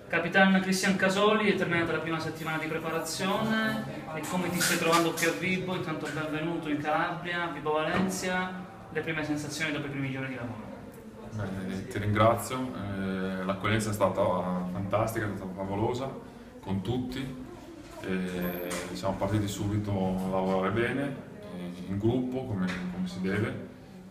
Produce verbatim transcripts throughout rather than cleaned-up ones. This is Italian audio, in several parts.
Capitan Cristian Casoli, è terminata la prima settimana di preparazione e come ti stai trovando qui a Vibo? Intanto benvenuto in Calabria, Vibo Valencia, le prime sensazioni dopo i primi giorni di lavoro. Beh, ti ringrazio, eh, l'accoglienza è stata fantastica, è stata favolosa con tutti, eh, siamo partiti subito a lavorare bene, eh, in gruppo come, come si deve,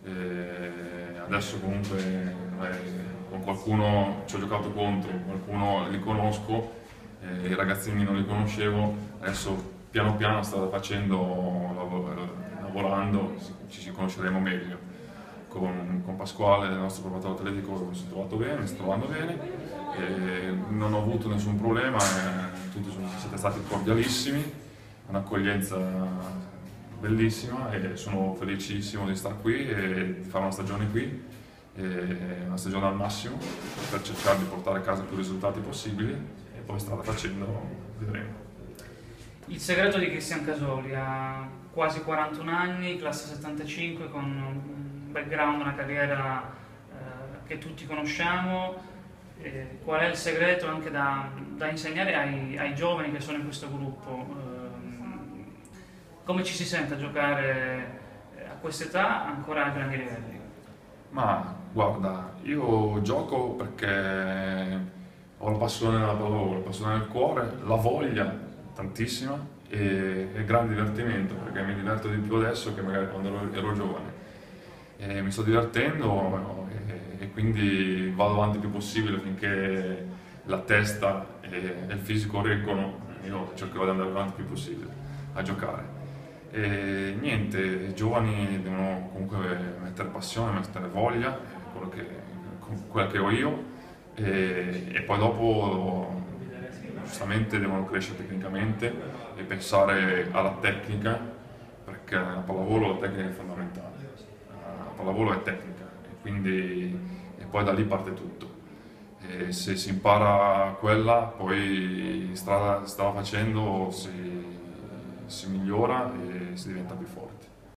eh, adesso comunque eh, con qualcuno ci ho giocato contro, qualcuno li conosco, eh, i ragazzini non li conoscevo, adesso piano piano strada facendo, lavorando, ci, ci conosceremo meglio. Con, con Pasquale, il nostro preparatore atletico, mi sono trovato bene, mi sto trovando bene, e non ho avuto nessun problema, eh, tutti sono, siete stati cordialissimi, un'accoglienza bellissima e sono felicissimo di stare qui e di fare una stagione qui, e una stagione al massimo per cercare di portare a casa più risultati possibili e poi strada facendo vedremo. Il segreto di Cristian Casoli: ha quasi quarantuno anni, classe settantacinque, con un background, una carriera eh, che tutti conosciamo. Eh, qual è il segreto anche da, da insegnare ai, ai giovani che sono in questo gruppo? Eh, come ci si sente a giocare a quest'età ancora a grandi livelli? Ma guarda, io gioco perché ho la passione nella pallavolo, la passione nel cuore, la voglia tantissima e, e grande divertimento, perché mi diverto di più adesso che magari quando ero, ero giovane. E mi sto divertendo e, e quindi vado avanti il più possibile finché la testa e, e il fisico reggono. Io cercherò di andare avanti il più possibile a giocare. E niente, i giovani devono comunque mettere passione, mettere voglia, quello che, quella che ho io, e, e poi dopo giustamente devono crescere tecnicamente e pensare alla tecnica, perché a pallavolo la tecnica è fondamentale, la pallavolo è tecnica e quindi e poi da lì parte tutto. E se si impara quella, poi strada, strada facendo si, si migliora e si diventa più forti.